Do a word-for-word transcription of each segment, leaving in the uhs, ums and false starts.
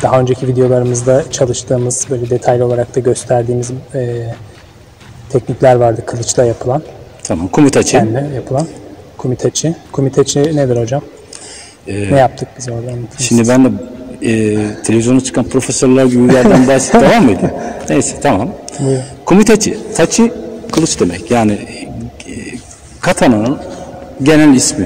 daha önceki videolarımızda çalıştığımız, böyle detaylı olarak da gösterdiğimiz e, teknikler vardı kılıçla yapılan. Tamam, kumitachi. Kendi yapılan kumitachi. Kumitachi nedir hocam? Ee, ne yaptık biz oradan? Şimdi ben de e, televizyona çıkan profesörler gibi bir yerden bahsedip devam mı edeyim? Neyse, tamam. Kumitachi, tachi kılıç demek. Yani e, katana'nın genel ismi.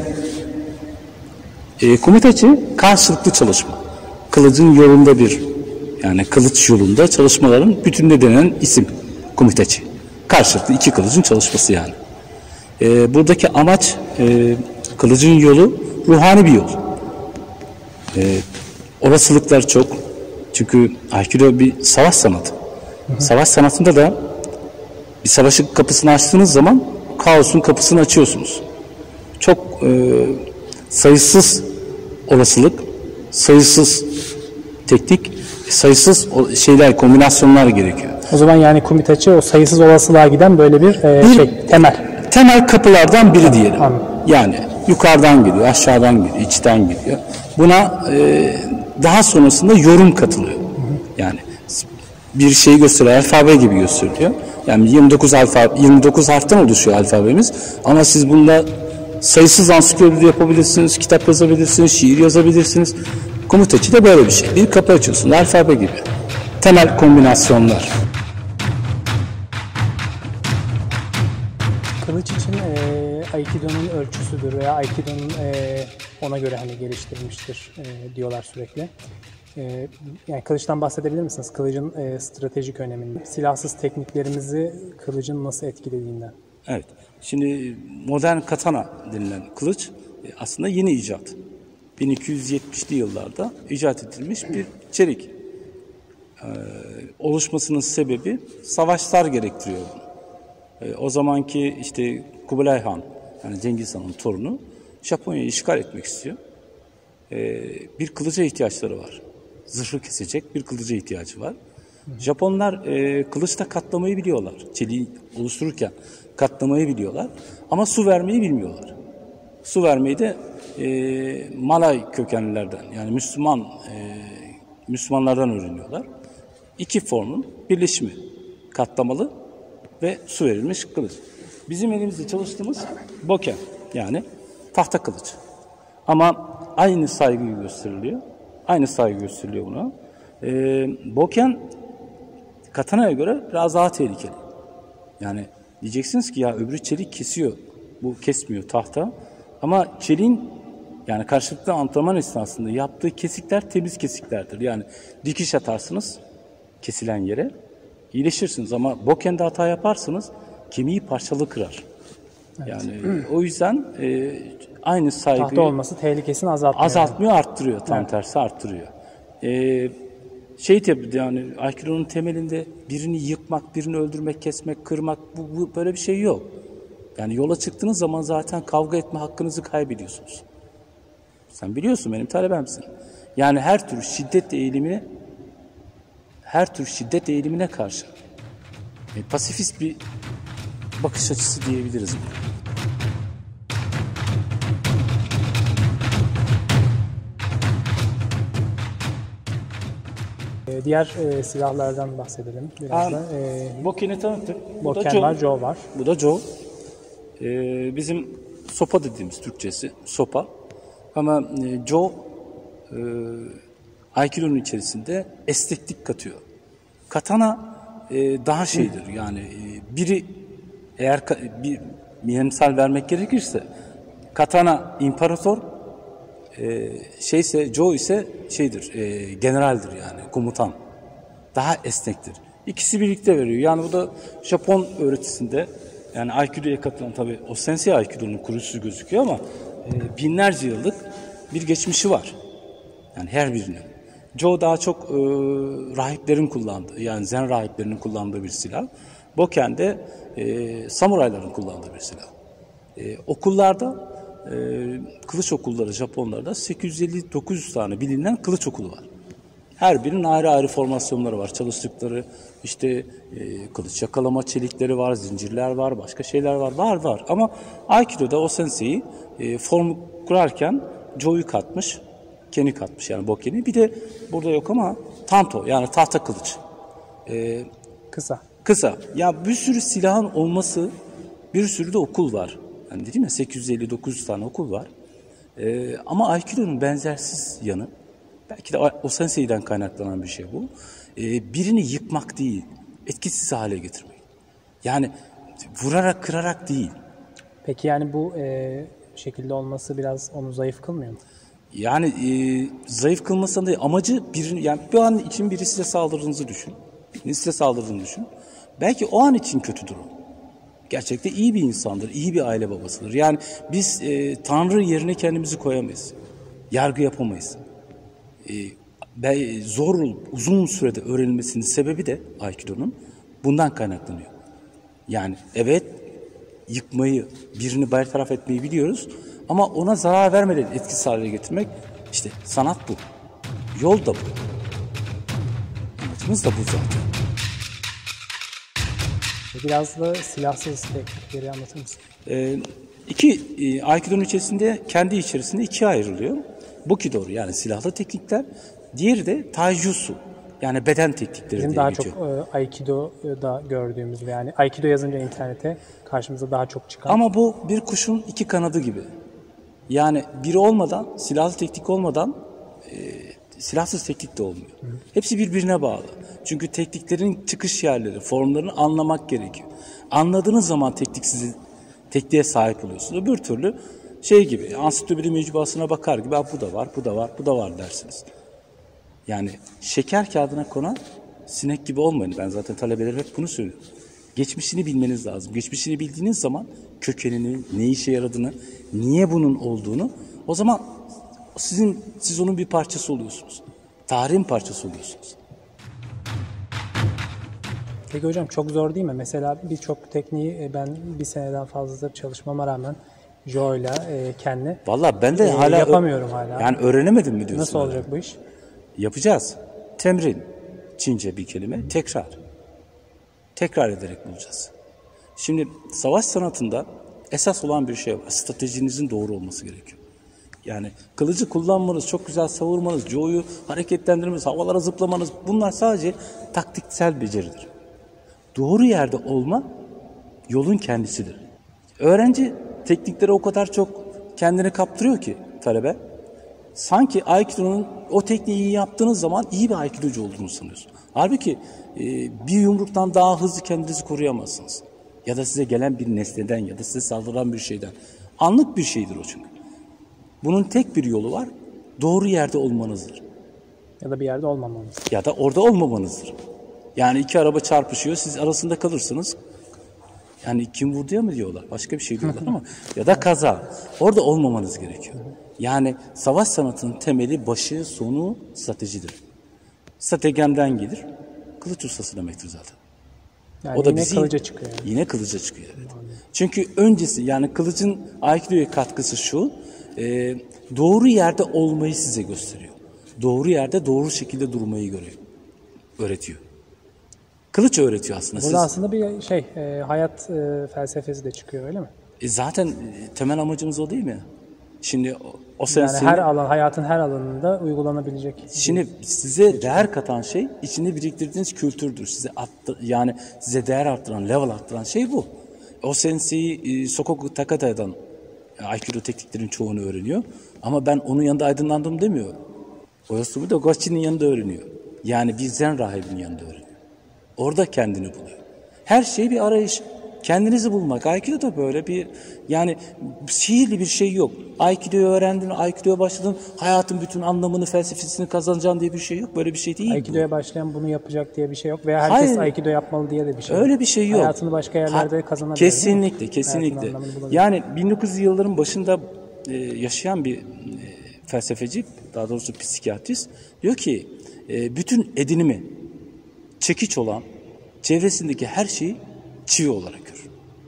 E, kumitachi karşılıklı çalışma. Kılıcın yolunda bir, yani kılıç yolunda çalışmaların bütününe denen isim kumitachi. Karşılıklı iki kılıcın çalışması yani. E, buradaki amaç e, kılıcın yolu ruhani bir yol. E, olasılıklar çok. Çünkü Aikido bir savaş sanatı. Hı hı. Savaş sanatında da bir savaşın kapısını açtığınız zaman kaosun kapısını açıyorsunuz. Çok e, sayısız olasılık, sayısız teknik, sayısız şeyler, kombinasyonlar gerekiyor. O zaman yani kumitachi o sayısız olasılığa giden böyle bir, e, bir şey, temel. Temel kapılardan biri diyelim. Anladım. Yani yukarıdan geliyor, aşağıdan geliyor, içten geliyor. Buna e, daha sonrasında yorum katılıyor. Hı hı. Yani bir şeyi gösteriyor, alfabe gibi gösteriliyor. Yani yirmi dokuz alfa, yirmi dokuz harften oluşuyor alfabemiz. Ama siz bunda sayısız ansiklopedi yapabilirsiniz, kitap yazabilirsiniz, şiir yazabilirsiniz. Kumitachi de böyle bir şey. Bir kapı açıyorsun, alfabe gibi. Temel kombinasyonlar. Kılıç için e, Aikido'nun ölçüsüdür veya Aikido'nun e, ona göre hani geliştirilmiştir e, diyorlar sürekli. E, yani kılıçtan bahsedebilir misiniz? Kılıcın e, stratejik önemini, silahsız tekniklerimizi kılıcın nasıl etkilediğinden. Evet. Şimdi modern katana denilen kılıç aslında yeni icat. bin iki yüz yetmişli yıllarda icat edilmiş bir çelik. Ee, oluşmasının sebebi savaşlar gerektiriyor. Ee, o zamanki işte Kubilay Han, yani Cengiz Han'ın torunu Japonya'yı işgal etmek istiyor. Ee, bir kılıca ihtiyaçları var. Zırhı kesecek bir kılıca ihtiyacı var. Japonlar e, kılıçta katlamayı biliyorlar. Çeliği oluştururken katlamayı biliyorlar. Ama su vermeyi bilmiyorlar. Su vermeyi de e, Malay kökenlilerden, yani Müslüman e, Müslümanlardan öğreniyorlar. İki formun birleşimi. Katlamalı ve su verilmiş kılıç. Bizim elimizde çalıştığımız boken, yani tahta kılıç. Ama aynı saygı gösteriliyor. Aynı saygı gösteriliyor buna. E, boken katana'ya göre biraz daha tehlikeli. Yani diyeceksiniz ki ya öbürü çelik kesiyor. Bu kesmiyor tahta. Ama çeliğin, yani karşılıklı antrenman esnasında yaptığı kesikler temiz kesiklerdir. Yani dikiş atarsınız kesilen yere, iyileşirsiniz. Ama bokende hata yaparsınız kemiği parçalı kırar. Evet. Yani o yüzden e, aynı saygıyı... Tahta olması tehlikesini azaltmıyor. Azaltmıyor, arttırıyor. Tam evet. Tersi arttırıyor. Ee, şey tabii, yani Aikido'nun temelinde birini yıkmak, birini öldürmek, kesmek, kırmak, bu, bu böyle bir şey yok. Yani yola çıktığınız zaman zaten kavga etme hakkınızı kaybediyorsunuz. Sen biliyorsun, benim talebemsin. Yani her tür şiddet eğilimine her tür şiddet eğilimine karşı e, pasifist bir bakış açısı diyebiliriz. Diğer e, silahlardan bahsedelim biraz da. E, Boken'i tanıttık. Boken var, Jo var. Bu da Jo. Ee, bizim sopa dediğimiz Türkçesi, sopa. Ama e, Jo e, Aikido'nun içerisinde esneklik katıyor. Katana e, daha şeydir, yani e, biri eğer bir misal vermek gerekirse katana imparator, e, şeyse Jo ise şeydir, e, generaldir, yani komutan. Daha esnektir. İkisi birlikte veriyor. Yani bu da Japon öğretisinde, yani Aikido'ya katılan, tabii o Sensei Aikido'nun kurucusu gözüküyor ama e, binlerce yıllık bir geçmişi var. Yani her birinin. Jo daha çok e, rahiplerin kullandığı, yani Zen rahiplerinin kullandığı bir silah. Boken de e, samurayların kullandığı bir silah. E, okullarda, e, kılıç okulları Japonlarda sekiz yüz elli dokuz yüz tane bilinen kılıç okulu var. Her birinin ayrı ayrı formasyonları var. Çalıştıkları işte e, kılıç yakalama çelikleri var, zincirler var, başka şeyler var. Var var. Ama Aikido'da o sensei e, formu kurarken Jo'yu katmış keni katmış yani bokeni. Bir de burada yok ama tanto yani tahta kılıç. Ee, Kısa. Kısa. Ya bir sürü silahın olması, bir sürü de okul var. Yani dedim ya sekiz yüz elli dokuz yüz tane okul var. Ee, ama Aikido'nun benzersiz yanı, belki de o sensei'den kaynaklanan bir şey bu. Ee, birini yıkmak değil, etkisiz hale getirmek. Yani vurarak kırarak değil. Peki yani bu e, şekilde olması biraz onu zayıf kılmıyor mu? Yani e, zayıf kılmasında değil, amacı birini, yani bir an için biri size saldırdığınızı düşün. Birinin size saldırdığını düşün. Belki o an için kötüdür o. Gerçekten iyi bir insandır, iyi bir aile babasıdır. Yani biz e, Tanrı yerine kendimizi koyamayız. Yargı yapamayız. E, zor, uzun sürede öğrenilmesinin sebebi de Aikido'nun bundan kaynaklanıyor. Yani evet, yıkmayı, birini bertaraf etmeyi biliyoruz ama ona zarar vermeden etkisiz hale getirmek, işte sanat bu. Yol da bu. Amacımız da bu zaten. Biraz da silahsız teknikleri anlatır mısın? Ee, iki, e, Aikido'nun içerisinde, kendi içerisinde ikiye ayrılıyor. Bukido yani silahlı teknikler, diğeri de Taijutsu yani beden teknikleri Bizim diye daha geçiyor. çok e, Aikido'da gördüğümüz yani Aikido yazınca internete karşımıza daha çok çıkan. Ama bu bir kuşun iki kanadı gibi. Yani biri olmadan, silahlı teknik olmadan e, silahsız teknik de olmuyor. Hı. Hepsi birbirine bağlı. Çünkü tekniklerin çıkış yerleri, formlarını anlamak gerekiyor. Anladığınız zaman teknik sizi, tekniğe sahip oluyorsunuz. Öbür türlü şey gibi, ansiklopedi mecmuasına bakar gibi, bu da var, bu da var, bu da var dersiniz. Yani şeker kağıdına konan sinek gibi olmayın. Ben zaten talebelerim hep bunu söylüyorum. Geçmişini bilmeniz lazım. Geçmişini bildiğiniz zaman kökenini, ne işe yaradığını, niye bunun olduğunu, o zaman sizin siz onun bir parçası oluyorsunuz. Tarihin parçası oluyorsunuz. Peki hocam çok zor değil mi? Mesela birçok tekniği ben bir seneden fazladır çalışmama rağmen Joe'yla e, kendi Vallahi ben de e, hala yapamıyorum hala. Yani öğrenemedim mi diyorsun? Nasıl olacak hala? bu iş? Yapacağız. Temrin. Çince bir kelime. Tekrar. Tekrar ederek bulacağız. Şimdi savaş sanatında esas olan bir şey var. Stratejinizin doğru olması gerekiyor. Yani kılıcı kullanmanız, çok güzel savurmanız, Joe'yu hareketlendirmeniz, havalara zıplamanız, bunlar sadece taktiksel beceridir. Doğru yerde olma yolun kendisidir. Öğrenci tekniklere o kadar çok kendini kaptırıyor ki talebe. Sanki Aikido'nun o tekniği iyi yaptığınız zaman iyi bir Aikidocu olduğunu sanıyorsun. Halbuki e, bir yumruktan daha hızlı kendinizi koruyamazsınız. Ya da size gelen bir nesneden ya da size saldıran bir şeyden. Anlık bir şeydir o çünkü. Bunun tek bir yolu var. Doğru yerde olmanızdır. Ya da bir yerde olmamanız. Ya da orada olmamanızdır. Yani iki araba çarpışıyor, siz arasında kalırsınız. Yani kim vurduya mı diyorlar? Başka bir şey diyorlar ama. Ya da kaza. Orada olmamanız gerekiyor. Yani savaş sanatının temeli, başı, sonu stratejidir. Strategemden gelir. Kılıç ustası demektir zaten. Yani o da yine bizi, kılıca çıkıyor. Yani. Yine kılıca çıkıyor. Evet. Çünkü öncesi, yani kılıcın Aikido'ya katkısı şu. E, doğru yerde olmayı size gösteriyor. Doğru yerde doğru şekilde durmayı görüyor. Öğretiyor. Kılıç öğretiyor aslında. Burada Siz, aslında bir şey, e, hayat e, felsefesi de çıkıyor öyle mi? E, zaten e, temel amacımız o değil mi? Şimdi o, o Yani sensin. her alan, hayatın her alanında uygulanabilecek. Şimdi size değer katan şey, içinde biriktirdiğiniz kültürdür. Size attı, yani size değer arttıran, level arttıran şey bu. O sensei e, Sokoku Takada'dan Aikido tekniklerin çoğunu öğreniyor. Ama ben onun yanında aydınlandım demiyor. Oyasumi da Gochi'nin yanında öğreniyor. Yani bir zen rahibinin yanında öğreniyor. Orada kendini buluyor. Her şey bir arayış. Kendinizi bulmak. Aikido da böyle bir, yani sihirli bir şey yok. Aikido'yu öğrendin, Aikido'ya başladın, hayatın bütün anlamını, felsefesini kazanacaksın diye bir şey yok. Böyle bir şey değil. Aikido'ya başlayan bunu yapacak diye bir şey yok. Veya herkes Hayır. Aikido yapmalı diye de bir şey yok. Öyle bir şey yok. Hayatını başka yerlerde ha, kazanabilir. Kesinlikle, kesinlikle. Yani bin dokuz yüz yılların başında e, yaşayan bir e, felsefeci, daha doğrusu psikiyatrist diyor ki e, bütün edinimi çekiç olan çevresindeki her şeyi çivi olarak görür.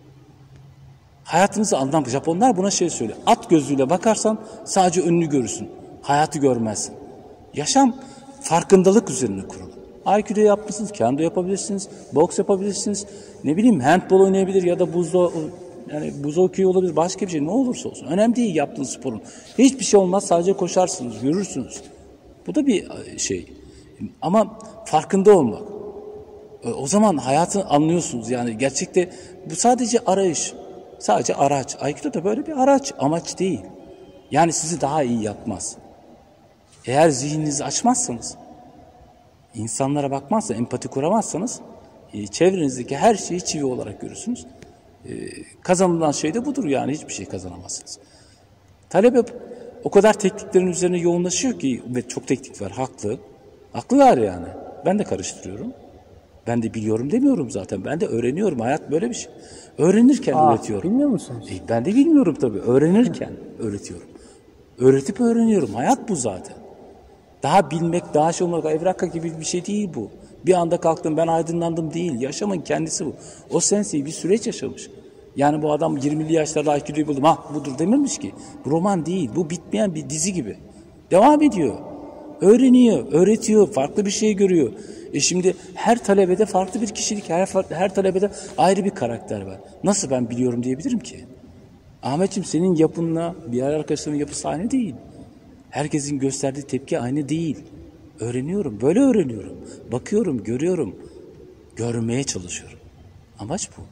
Hayatınızı anlam. Japonlar buna şey söylüyor. At gözüyle bakarsan sadece önünü görürsün. Hayatı görmezsin. Yaşam farkındalık üzerine kurulu. Aikido yapmışsınız, kendo yapabilirsiniz, boks yapabilirsiniz. Ne bileyim handball oynayabilir ya da buzda Yani buz hokeyi olabilir, başka bir şey, ne olursa olsun. Önemli değil yaptığınız sporun. Hiçbir şey olmaz, sadece koşarsınız, görürsünüz. Bu da bir şey. Ama farkında olmak. O zaman hayatı anlıyorsunuz. Yani gerçekte bu sadece arayış. Sadece araç. Aikido da böyle bir araç, amaç değil. Yani sizi daha iyi yapmaz. Eğer zihninizi açmazsanız, insanlara bakmazsanız, empati kuramazsanız, çevrenizdeki her şeyi çivi olarak görürsünüz. Kazanılan şey de budur, yani hiçbir şey kazanamazsınız. Talebe o kadar tekniklerin üzerine yoğunlaşıyor ki, ve çok teknik var, haklı. Haklılar yani. Ben de karıştırıyorum. Ben de biliyorum demiyorum zaten. Ben de öğreniyorum. Hayat böyle bir şey. Öğrenirken Aa, öğretiyorum. bilmiyor musunuz? E, ben de bilmiyorum tabii. Öğrenirken öğretiyorum. Öğretip öğreniyorum. Hayat bu zaten. Daha bilmek, daha şey olmak, evraka gibi bir şey değil bu. Bir anda kalktım, ben aydınlandım değil. Yaşamın kendisi bu. O sensei bir süreç yaşamış. Yani bu adam yirmili yaşlarda Aikido'yu buldum, ah budur dememiş ki. Bu roman değil. Bu bitmeyen bir dizi gibi. Devam ediyor. Öğreniyor, öğretiyor, farklı bir şey görüyor. E şimdi her talebede farklı bir kişilik, her, her talebede ayrı bir karakter var. Nasıl ben biliyorum diyebilirim ki? Ahmetciğim, senin yapınla diğer arkadaşların yapısı aynı değil. Herkesin gösterdiği tepki aynı değil. Öğreniyorum, böyle öğreniyorum. Bakıyorum, görüyorum. Görmeye çalışıyorum. Amaç bu.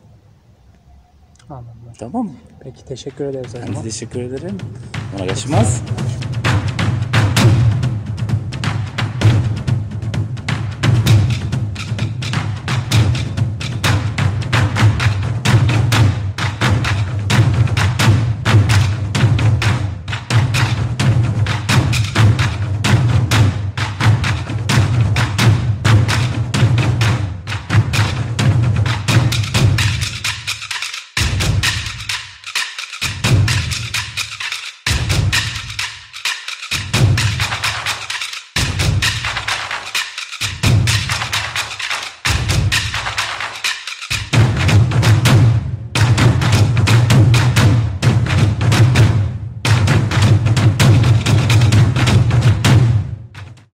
Anladım. Tamam mı? Peki, teşekkür ederiz. Ben de teşekkür ederim. Bana geçmez.